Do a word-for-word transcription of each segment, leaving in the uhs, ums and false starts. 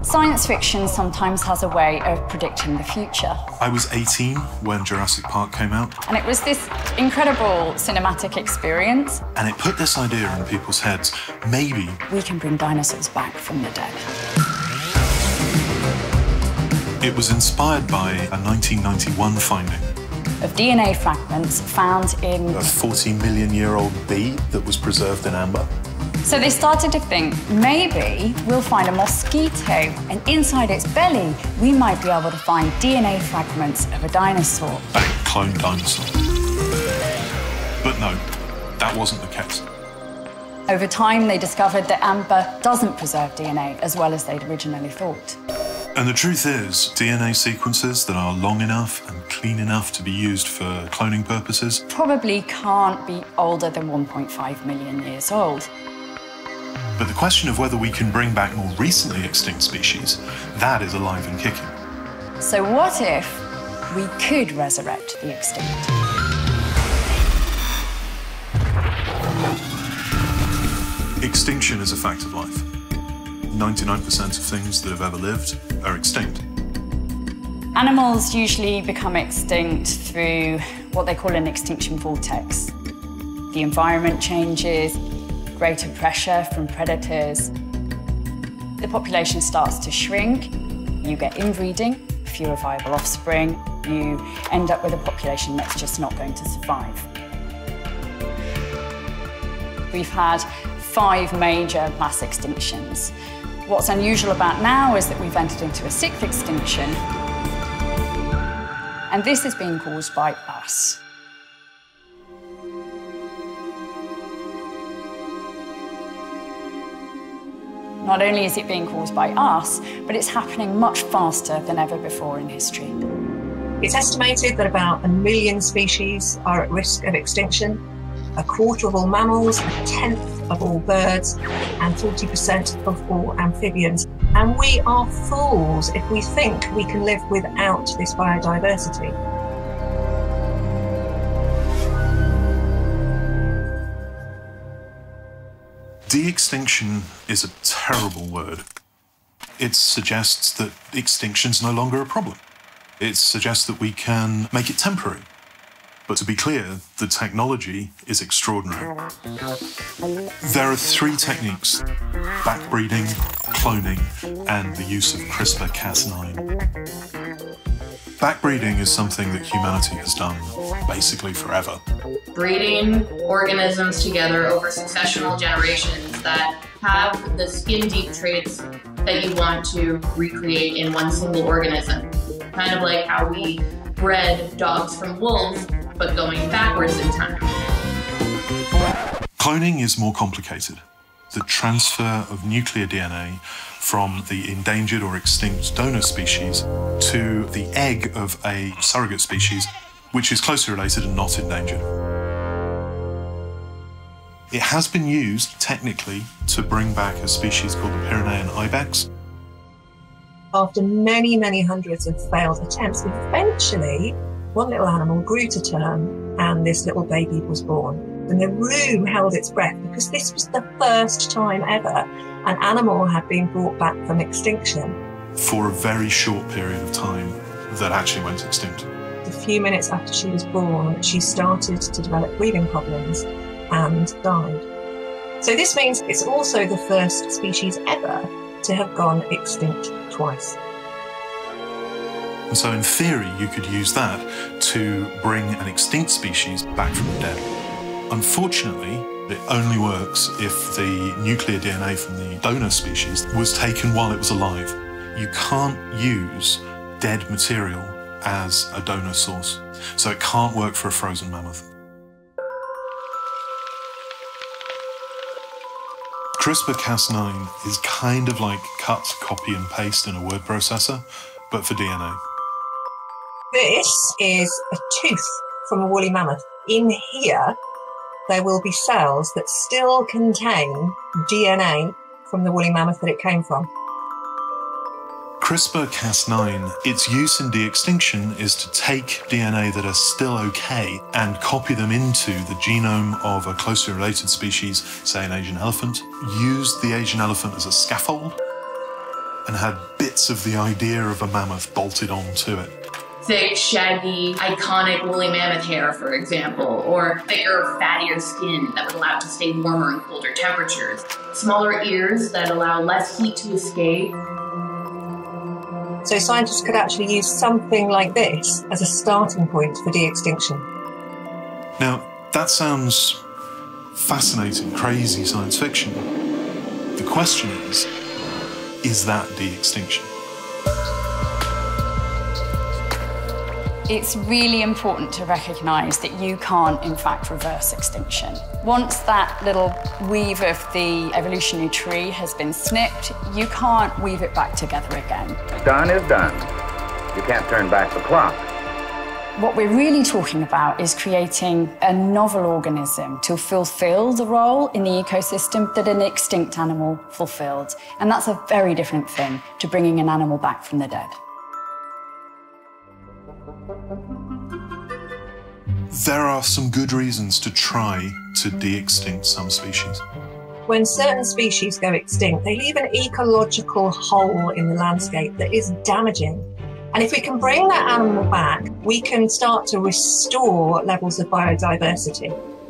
Science fiction sometimes has a way of predicting the future. I was eighteen when Jurassic Park came out. And it was this incredible cinematic experience. And it put this idea in people's heads, maybe we can bring dinosaurs back from the dead. It was inspired by a nineteen ninety-one finding of D N A fragments found in a forty million year old bee that was preserved in amber. So they started to think, maybe we'll find a mosquito, and inside its belly, we might be able to find D N A fragments of a dinosaur. A cloned dinosaur. But no, that wasn't the case. Over time, they discovered that amber doesn't preserve D N A as well as they'd originally thought. And the truth is, D N A sequences that are long enough and clean enough to be used for cloning purposes probably can't be older than one point five million years old. But the question of whether we can bring back more recently extinct species, that is alive and kicking. So what if we could resurrect the extinct? Extinction is a fact of life. ninety-nine percent of things that have ever lived are extinct. Animals usually become extinct through what they call an extinction vortex. The environment changes, greater pressure from predators. The population starts to shrink, you get inbreeding, fewer viable offspring, you end up with a population that's just not going to survive. We've had five major mass extinctions. What's unusual about now is that we've entered into a sixth extinction, and this is being caused by us. Not only is it being caused by us, but it's happening much faster than ever before in history. It's estimated that about a million species are at risk of extinction, a quarter of all mammals, a tenth of all birds, and forty percent of all amphibians. And we are fools if we think we can live without this biodiversity. De-extinction is a terrible word. It suggests that extinction's no longer a problem. It suggests that we can make it temporary. But to be clear, the technology is extraordinary. There are three techniques: backbreeding, cloning, and the use of CRISPR Cas nine. Backbreeding is something that humanity has done basically forever. Breeding organisms together over successional generations that have the skin-deep traits that you want to recreate in one single organism. Kind of like how we bred dogs from wolves, but going backwards in time. Cloning is more complicated. The transfer of nuclear D N A from the endangered or extinct donor species to the egg of a surrogate species, which is closely related and not endangered. It has been used, technically, to bring back a species called the Pyrenean ibex. After many, many hundreds of failed attempts, eventually one little animal grew to term and this little baby was born. And the room held its breath because this was the first time ever an animal had been brought back from extinction. For a very short period of time that actually went extinct. A few minutes after she was born, she started to develop breathing problems and died. So this means it's also the first species ever to have gone extinct twice. And so in theory, you could use that to bring an extinct species back from the dead. Unfortunately, it only works if the nuclear D N A from the donor species was taken while it was alive. You can't use dead material as a donor source, so it can't work for a frozen mammoth. CRISPR Cas nine is kind of like cut, copy and paste in a word processor, but for D N A. This is a tooth from a woolly mammoth. In here, there will be cells that still contain D N A from the woolly mammoth that it came from. CRISPR Cas nine, its use in de-extinction is to take D N A that are still okay and copy them into the genome of a closely related species, say an Asian elephant, use the Asian elephant as a scaffold, and had bits of the idea of a mammoth bolted onto it. Thick, shaggy, iconic woolly mammoth hair, for example, or thicker, fattier skin that would allow it to stay warmer in colder temperatures. Smaller ears that allow less heat to escape. So scientists could actually use something like this as a starting point for de-extinction. Now, that sounds fascinating, crazy science fiction. The question is, is that de-extinction? It's really important to recognise that you can't, in fact, reverse extinction. Once that little weave of the evolutionary tree has been snipped, you can't weave it back together again. Done is done. You can't turn back the clock. What we're really talking about is creating a novel organism to fulfil the role in the ecosystem that an extinct animal fulfilled. And that's a very different thing to bringing an animal back from the dead. There are some good reasons to try to de-extinct some species. When certain species go extinct, they leave an ecological hole in the landscape that is damaging. And if we can bring that animal back, we can start to restore levels of biodiversity.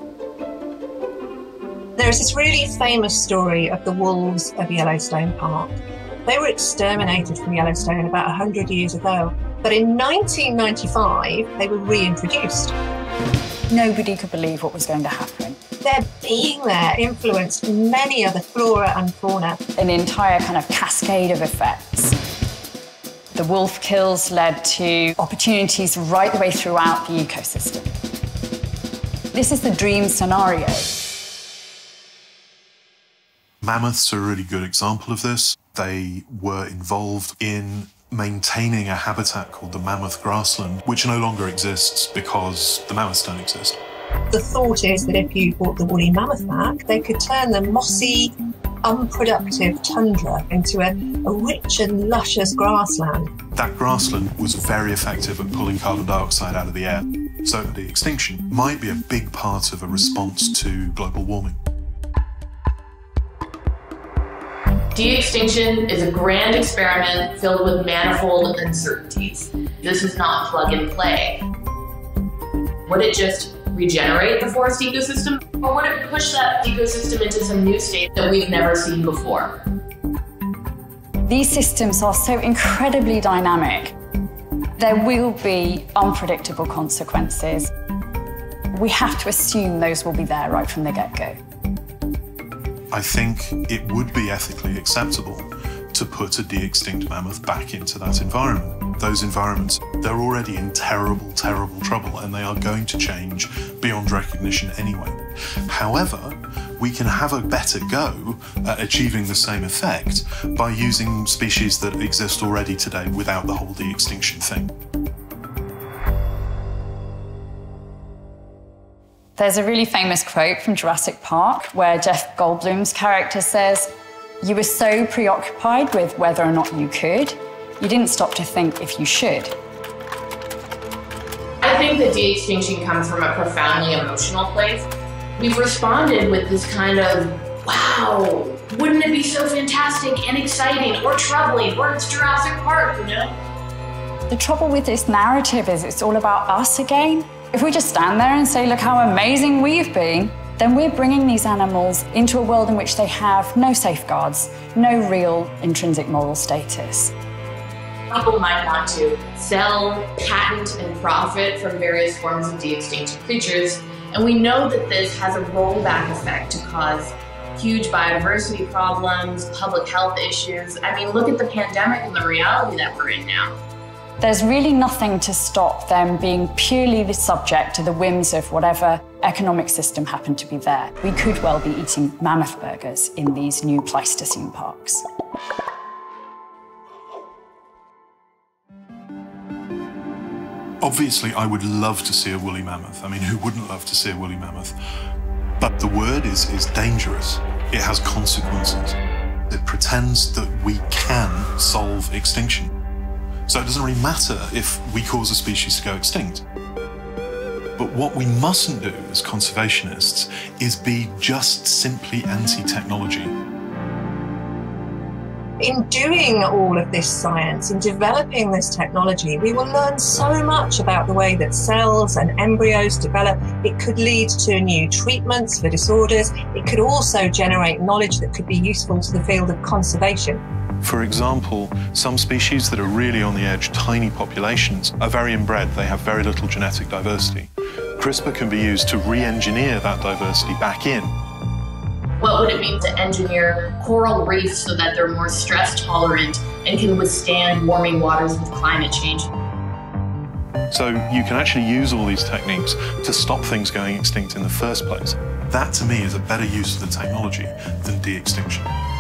There's this really famous story of the wolves of Yellowstone Park. They were exterminated from Yellowstone about one hundred years ago. But in nineteen ninety-five, they were reintroduced. Nobody could believe what was going to happen. Their being there influenced many other flora and fauna. An entire kind of cascade of effects. The wolf kills led to opportunities right the way throughout the ecosystem. This is the dream scenario. Mammoths are a really good example of this. They were involved in maintaining a habitat called the mammoth grassland, which no longer exists because the mammoths don't exist. The thought is that if you brought the woolly mammoth back, they could turn the mossy, unproductive tundra into a, a rich and luscious grassland. That grassland was very effective at pulling carbon dioxide out of the air. So the extinction might be a big part of a response to global warming. De-extinction is a grand experiment filled with manifold uncertainties. This is not plug and play. Would it just regenerate the forest ecosystem, or would it push that ecosystem into some new state that we've never seen before? These systems are so incredibly dynamic. There will be unpredictable consequences. We have to assume those will be there right from the get-go. I think it would be ethically acceptable to put a de-extinct mammoth back into that environment. Those environments, they're already in terrible, terrible trouble, and they are going to change beyond recognition anyway. However, we can have a better go at achieving the same effect by using species that exist already today without the whole de-extinction thing. There's a really famous quote from Jurassic Park where Jeff Goldblum's character says, "You were so preoccupied with whether or not you could, you didn't stop to think if you should." I think that de-extinction comes from a profoundly emotional place. We've responded with this kind of, wow, wouldn't it be so fantastic and exciting or troubling, or it's Jurassic Park, you know? The trouble with this narrative is it's all about us again. If we just stand there and say, look how amazing we've been, then we're bringing these animals into a world in which they have no safeguards, no real intrinsic moral status. People might want to sell, patent, and profit from various forms of de-extinct creatures, and we know that this has a rollback effect to cause huge biodiversity problems, public health issues. I mean, look at the pandemic and the reality that we're in now. There's really nothing to stop them being purely subject to the whims of whatever economic system happened to be there. We could well be eating mammoth burgers in these new Pleistocene parks. Obviously, I would love to see a woolly mammoth. I mean, who wouldn't love to see a woolly mammoth? But the word is, is dangerous. It has consequences. It pretends that we can solve extinction. So it doesn't really matter if we cause a species to go extinct. But what we mustn't do as conservationists is be just simply anti-technology. In doing all of this science, in developing this technology, we will learn so much about the way that cells and embryos develop. It could lead to new treatments for disorders. It could also generate knowledge that could be useful to the field of conservation. For example, some species that are really on the edge, tiny populations, are very inbred. They have very little genetic diversity. CRISPR can be used to re-engineer that diversity back in. What would it mean to engineer coral reefs so that they're more stress tolerant and can withstand warming waters with climate change? So you can actually use all these techniques to stop things going extinct in the first place. That, to me, is a better use of the technology than de-extinction.